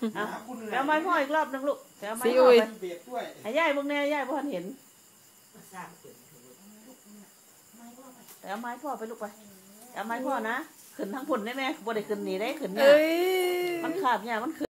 เอาไม้พ่ออีกรอบนึงลูกเอาไม้พ่อไปให้ย่ายพวกแน่ย่ายพ่อเห็นเอาไม้พ่อไปลูกไปเอาไม้พ่อนะขึ้นทั้งผุนได้ไหมบ่ได้ขึ้นนี่ได้ขึ้นเนี่ยมันขาดเนี่ยมันขึ้น